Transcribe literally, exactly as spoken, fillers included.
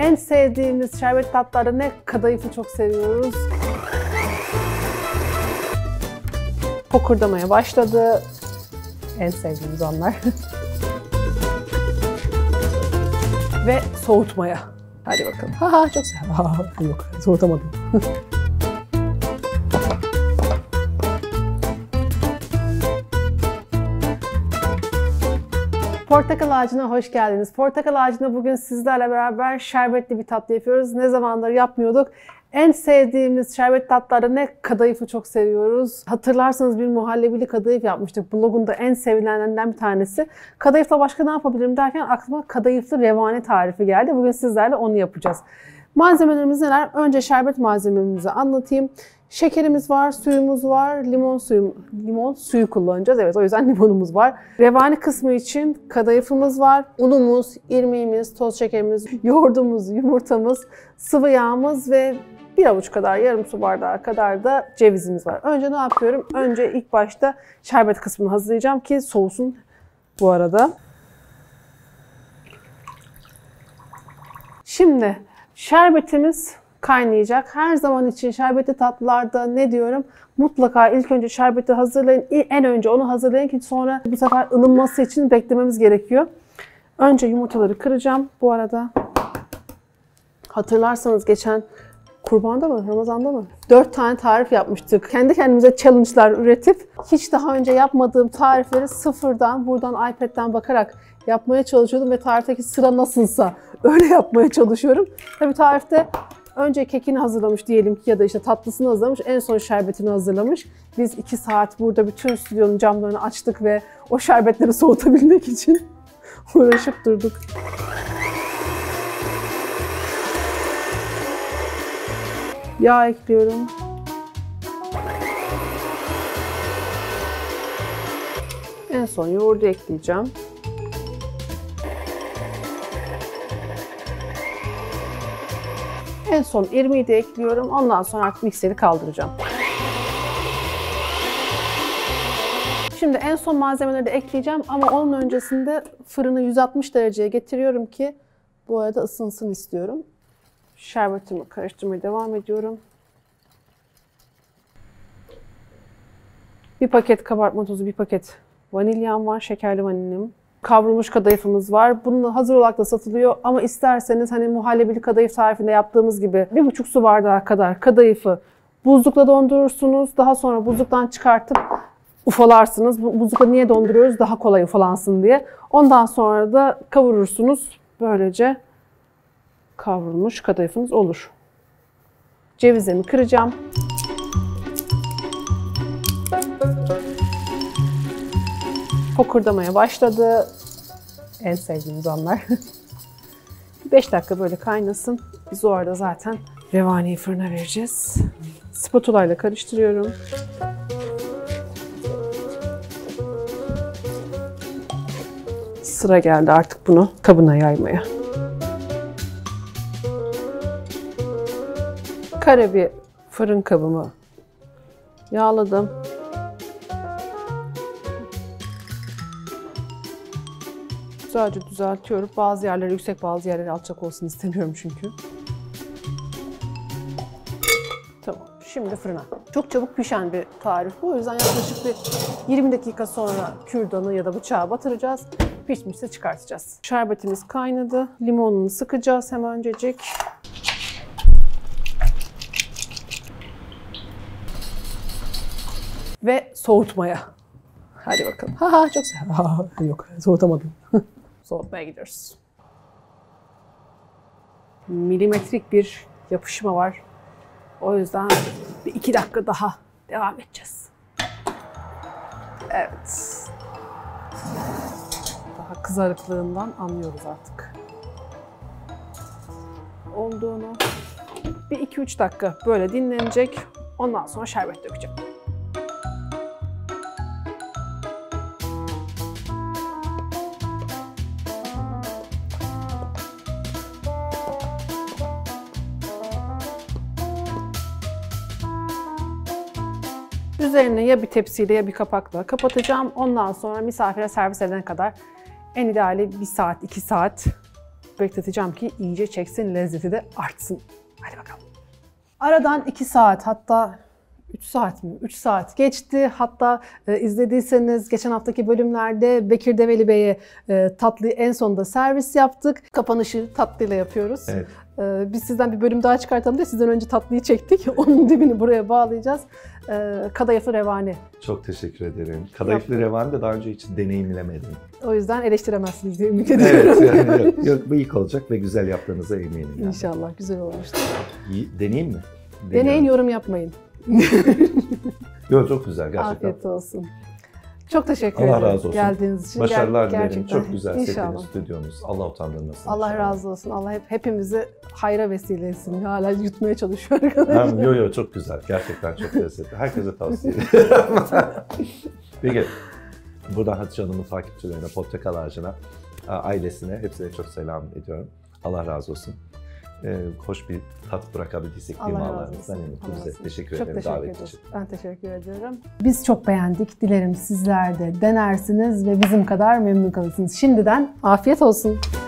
En sevdiğimiz şerbet tatlıları ne? Kadayıfı çok seviyoruz. Fokurdamaya başladı. En sevdiğimiz anlar. Ve soğutmaya. Hadi bakalım. Ha ha çok sev. Ha ha yok soğutamadım. Portakal ağacına hoş geldiniz. Portakal ağacına bugün sizlerle beraber şerbetli bir tatlı yapıyoruz. Ne zamandır yapmıyorduk. En sevdiğimiz şerbet tatlıları ne? Kadayıfı çok seviyoruz. Hatırlarsanız bir muhallebili kadayıf yapmıştık. Blogunda en sevilenlerinden bir tanesi. Kadayıfla başka ne yapabilirim derken aklıma kadayıflı revani tarifi geldi. Bugün sizlerle onu yapacağız. Malzemelerimiz neler? Önce şerbet malzememizi anlatayım. Şekerimiz var, suyumuz var, limon suyu, limon suyu kullanacağız. Evet, o yüzden limonumuz var. Revani kısmı için kadayıfımız var. Unumuz, irmiğimiz, toz şekerimiz, yoğurdumuz, yumurtamız, sıvı yağımız ve bir avuç kadar, yarım su bardağı kadar da cevizimiz var. Önce ne yapıyorum? Önce ilk başta şerbet kısmını hazırlayacağım ki soğusun bu arada. Şimdi şerbetimiz kaynayacak. Her zaman için şerbetli tatlılarda ne diyorum? Mutlaka ilk önce şerbeti hazırlayın. En önce onu hazırlayın ki sonra bu sefer ılınması için beklememiz gerekiyor. Önce yumurtaları kıracağım. Bu arada hatırlarsanız geçen Kurban'da mı? Ramazan'da mı? Dört tane tarif yapmıştık. Kendi kendimize challenge'lar üretip hiç daha önce yapmadığım tarifleri sıfırdan buradan iPad'den bakarak yapmaya çalışıyordum ve tarifteki sıra nasılsa öyle yapmaya çalışıyorum. Tabii tarifte önce kekini hazırlamış diyelim ki ya da işte tatlısını hazırlamış, en son şerbetini hazırlamış. Biz iki saat burada bütün stüdyonun camlarını açtık ve o şerbetleri soğutabilmek için uğraşıp durduk. Yağ ekliyorum. En son yoğurdu ekleyeceğim. En son irmiği de ekliyorum. Ondan sonra artık mikseri kaldıracağım. Şimdi en son malzemeleri de ekleyeceğim ama onun öncesinde fırını yüz altmış dereceye getiriyorum ki bu arada ısınsın istiyorum. Şerbetimi karıştırmaya devam ediyorum. Bir paket kabartma tozu, bir paket vanilyam var, şekerli vanilyam. Kavrulmuş kadayıfımız var. Bunun hazır olarak da satılıyor ama isterseniz hani muhallebili kadayıf tarifinde yaptığımız gibi bir buçuk su bardağı kadar kadayıfı buzlukta dondurursunuz. Daha sonra buzluktan çıkartıp ufalarsınız. Buzlukta niye donduruyoruz? Daha kolay ufalansın diye. Ondan sonra da kavurursunuz. Böylece kavrulmuş kadayıfınız olur. Cevizimi kıracağım. Fokurdamaya başladı. En sevdiğimiz anlar. beş dakika böyle kaynasın. Biz o arada zaten revaniyi fırına vereceğiz. Spatula ile karıştırıyorum. Sıra geldi artık bunu kabına yaymaya. Kare bir fırın kabımı yağladım. Güzelce düzeltiyorum. Bazı yerleri yüksek, bazı yerleri alçak olsun istemiyorum çünkü. Tamam. Şimdi fırına. Çok çabuk pişen bir tarif bu. O yüzden yaklaşık bir yirmi dakika sonra kürdanı ya da bıçağı batıracağız. Pişmişse çıkartacağız. Şerbetimiz kaynadı. Limonunu sıkacağız hemencecik. Ve soğutmaya. Hadi bakalım. Ha ha çok sev. Ha ha yok soğutamadım. Soğutmaya gidiyoruz. Milimetrik bir yapışma var. O yüzden bir iki dakika daha devam edeceğiz. Evet. Daha kızarıklığından anlıyoruz artık olduğunu. Bir iki üç dakika böyle dinlenecek. Ondan sonra şerbet dökeceğim. Üzerine ya bir tepsiyle ya bir kapakla kapatacağım. Ondan sonra misafire servis edene kadar en ideali bir saat, iki saat bekleteceğim ki iyice çeksin, lezzeti de artsın. Hadi bakalım. Aradan iki saat, hatta üç saat mi? üç saat geçti. Hatta e, izlediyseniz geçen haftaki bölümlerde Bekir Develi Bey'e e, tatlıyı en sonunda servis yaptık. Kapanışı tatlıyla yapıyoruz. Evet. E, biz sizden bir bölüm daha çıkartalım diye sizden önce tatlıyı çektik. Onun dibini buraya bağlayacağız. E, kadayıflı revani. Çok teşekkür ederim. Kadayıflı revani de daha önce hiç deneyimlemedim. O yüzden eleştiremezsiniz diye ümit ediyorum. Evet, yani yok, yok, bu ilk olacak ve güzel yaptığınıza eminim. Yani. İnşallah güzel olmuştur. İyi, deneyeyim mi? Deneyin, Deniyorum. yorum yapmayın. Yok, çok güzel gerçekten. Afiyet olsun. Çok teşekkür Allah ederim razı olsun. geldiğiniz için. Başarılar Ger- dilerim. gerçekten. Çok güzel İnşallah. setiniz, stüdyonuz. Allah utandırmasın. Allah inşallah. razı olsun. Allah hep hepimizi hayra vesile etsin. Hala yutmaya çalışıyor arkadaşlar. Yok yok, çok güzel. Gerçekten çok lezzetli. Herkese tavsiye ederim. Peki, buradan Hatice Hanım'ın takipçilerine, Portakal Ağacı'na, ailesine, hepsine çok selam ediyorum. Allah razı olsun. Ee, hoş bir tat bırakabildiysek Allah razı limalarınızdan olsun. eminim. Allah Size razı teşekkür Çok ederim teşekkür davet ederiz. için. Ben teşekkür ediyorum. Biz çok beğendik. Dilerim sizler de denersiniz ve bizim kadar memnun kalırsınız. Şimdiden afiyet olsun.